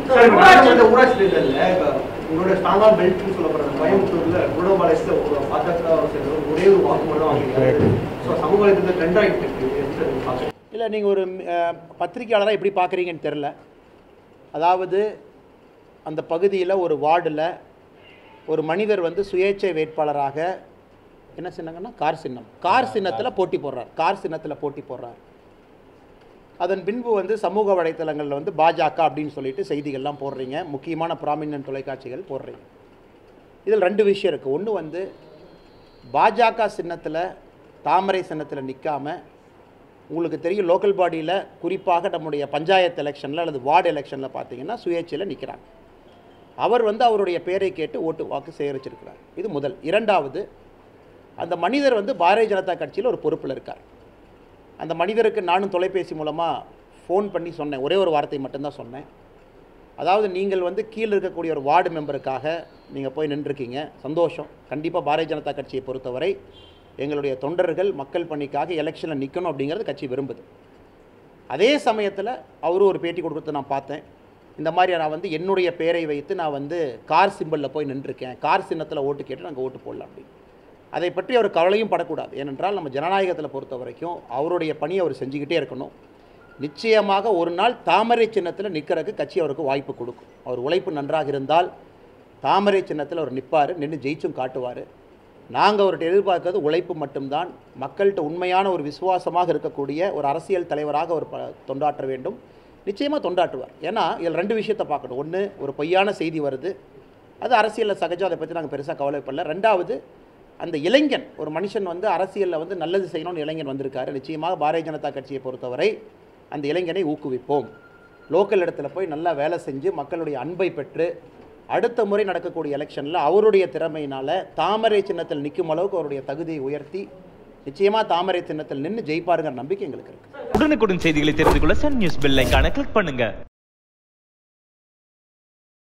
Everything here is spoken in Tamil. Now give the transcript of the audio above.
ஊராட்சி தேர்தலில் உங்களோட ஸ்ட்ராங்கா பெல்ட்னு சொல்லப்படுற கோயம்புத்தூர்ல குடோபாலஸ்ல பாஜக ஒரே ஒரு வாக்குமூலம் வாங்கியிருக்காரு. ஸோ சமூக வலைதளத்தில் ட்ரெண்ட் ஆகிட்டு இருக்கு. இல்லை, நீங்கள் ஒரு பத்திரிகையாளராக எப்படி பார்க்குறீங்கன்னு தெரில. அதாவது அந்த பகுதியில் ஒரு வார்டில் ஒரு மனிதர் வந்து சுயேட்சை வேட்பாளராக என்ன சின்னங்கன்னா கார் சின்னத்தில் போட்டி போடுறார். அதன் பின்பு வந்து சமூக வலைத்தளங்களில் வந்து பாஜக அப்படின்னு சொல்லிட்டு செய்திகள்லாம் போடுறீங்க, முக்கியமான ப்ராமினன்ட் தொலைக்காட்சிகள் போடுறீங்க. இதில் ரெண்டு விஷயம் இருக்குது. ஒன்று வந்து பாஜக சின்னத்தில் தாமரை சின்னத்தில் நிற்காமல் உங்களுக்கு தெரியும் லோக்கல் பாடியில் குறிப்பாக நம்முடைய பஞ்சாயத்து எலெக்ஷனில் அல்லது வார்டு எலெக்ஷனில் பார்த்தீங்கன்னா சுயேட்சையில் நிற்கிறாங்க. அவர் வந்து அவருடைய பேரை கேட்டு வாக்கு சேகரிச்சிருக்கிறார். இது முதல். இரண்டாவது, அந்த மனிதர் வந்து பாரதிய ஜனதா கட்சியில் ஒரு பொறுப்பில் இருக்கார். அந்த மனிதருக்கு நானும் தொலைபேசி மூலமாக ஃபோன் பண்ணி சொன்னேன். ஒரே ஒரு வார்த்தை மட்டும்தான் சொன்னேன். அதாவது நீங்கள் வந்து கீழே இருக்கக்கூடிய ஒரு வார்டு மெம்பருக்காக நீங்கள் போய் நின்றுருக்கீங்க, சந்தோஷம். கண்டிப்பாக பாரதிய ஜனதா கட்சியை பொறுத்தவரை எங்களுடைய தொண்டர்கள் மக்கள் பணிக்காக எலெக்ஷனில் நிற்கணும் அப்படிங்கிறது கட்சி விரும்புது. அதே சமயத்தில் அவரும் ஒரு பேட்டி கொடுத்து நான் பார்த்தேன். இந்த மாதிரி நான் வந்து என்னுடைய பேரை வைத்து நான் வந்து கார் சிம்பிளில் போய் நின்றுருக்கேன், கார் சின்னத்தில் ஓட்டு கேட்டு நாங்கள் ஓட்டு போடலாம் அப்படின்னு. அதை பற்றி அவர் கவலையும் படக்கூடாது. ஏனென்றால் நம்ம ஜனநாயகத்தில் பொறுத்த வரைக்கும் அவருடைய பணியை அவர் செஞ்சுக்கிட்டே இருக்கணும். நிச்சயமாக ஒரு நாள் தாமரை சின்னத்தில் நிற்கிறதுக்கு கட்சி அவருக்கு வாய்ப்பு கொடுக்கும். அவர் உழைப்பு நன்றாக இருந்தால் தாமரை சின்னத்தில் அவர் நிற்பார், நின்று ஜெயிச்சும் காட்டுவார். நாங்கள் அவர்கிட்ட எதிர்பார்க்கறது உழைப்பு மட்டும்தான். மக்கள்கிட்ட உண்மையான ஒரு விசுவாசமாக இருக்கக்கூடிய ஒரு அரசியல் தலைவராக அவர் தொண்டாற்ற வேண்டும். நிச்சயமாக தொண்டாற்றுவார். ஏன்னா இதில் ரெண்டு விஷயத்தை பார்க்கணும். ஒன்று, ஒரு பொய்யான செய்தி வருது, அது அரசியலில் சகஜம், அதை பற்றி நாங்கள் பெருசாக கவலைப்படல. ரெண்டாவது, அந்த இளைஞன், ஒரு மனுஷன் வந்து அரசியலில் வந்து நல்லது செய்யணும்னு இளைஞன் வந்திருக்காரு. நிச்சயமாக பாரதிய ஜனதா கட்சியை பொறுத்தவரை அந்த இளைஞனை ஊக்குவிப்போம். லோக்கல் இடத்துல போய் நல்லா வேலை செஞ்சு மக்களுடைய அன்பை பெற்று அடுத்த முறை நடக்கக்கூடிய எலெக்ஷனில் அவருடைய திறமையினால் தாமரை சின்னத்தில் நிற்கும் அளவுக்கு அவருடைய தகுதியை உயர்த்தி நிச்சயமாக தாமரை சின்னத்தில் நின்று ஜெயிப்பாருங்கிற நம்பிக்கை எங்களுக்கு இருக்குது. உடனுக்குடன் செய்திகளை தெரிந்து கொள்ள சன் நியூஸ் பெல் ஐகானை கிளிக் பண்ணுங்க.